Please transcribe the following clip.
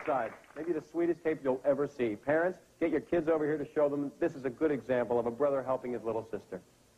outside. Maybe the sweetest tape you'll ever see. Parents, get your kids over here to show them this is a good example of a brother helping his little sister.